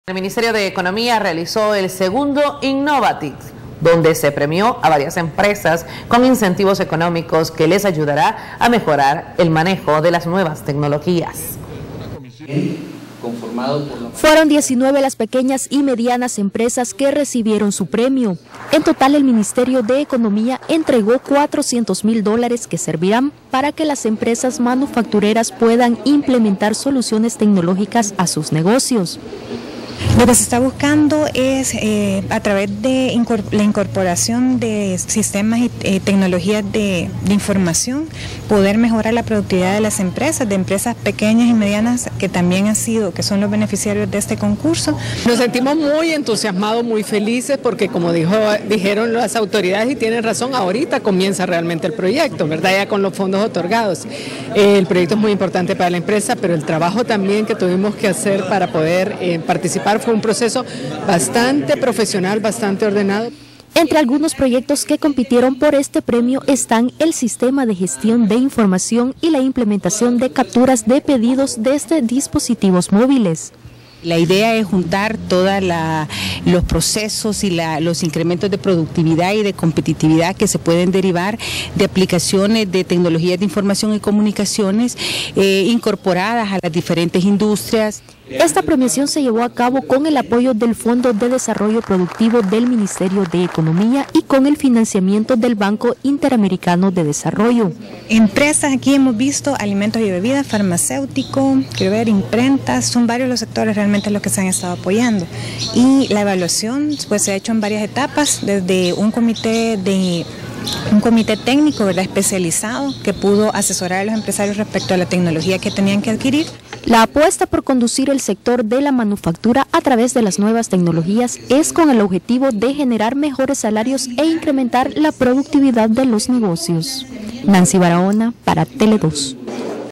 El Ministerio de Economía realizó el segundo Innovatix, donde se premió a varias empresas con incentivos económicos que les ayudará a mejorar el manejo de las nuevas tecnologías. Fueron 19 las pequeñas y medianas empresas que recibieron su premio. En total, el Ministerio de Economía entregó $400.000 que servirán para que las empresas manufactureras puedan implementar soluciones tecnológicas a sus negocios. Lo que se está buscando es, a través de la incorporación de sistemas y tecnologías de información, poder mejorar la productividad de las empresas, de empresas pequeñas y medianas que también que son los beneficiarios de este concurso. Nos sentimos muy entusiasmados, muy felices, porque como dijeron las autoridades y tienen razón, ahorita comienza realmente el proyecto, ¿verdad? Ya con los fondos otorgados. El proyecto es muy importante para la empresa, pero el trabajo también que tuvimos que hacer para poder participar fue un proceso bastante profesional, bastante ordenado. Entre algunos proyectos que compitieron por este premio están el sistema de gestión de información y la implementación de capturas de pedidos desde dispositivos móviles. La idea es juntar todos los procesos y los incrementos de productividad y de competitividad que se pueden derivar de aplicaciones de tecnologías de información y comunicaciones incorporadas a las diferentes industrias. Esta premiación se llevó a cabo con el apoyo del Fondo de Desarrollo Productivo del Ministerio de Economía y con el financiamiento del Banco Interamericano de Desarrollo. Empresas, aquí hemos visto alimentos y bebidas, farmacéutico, quiero ver, imprentas, son varios los sectores realmente los que se han estado apoyando. Y la evaluación pues se ha hecho en varias etapas, desde un comité técnico, ¿verdad?, especializado que pudo asesorar a los empresarios respecto a la tecnología que tenían que adquirir. La apuesta por conducir el sector de la manufactura a través de las nuevas tecnologías es con el objetivo de generar mejores salarios e incrementar la productividad de los negocios. Nancy Barahona para Tele 2.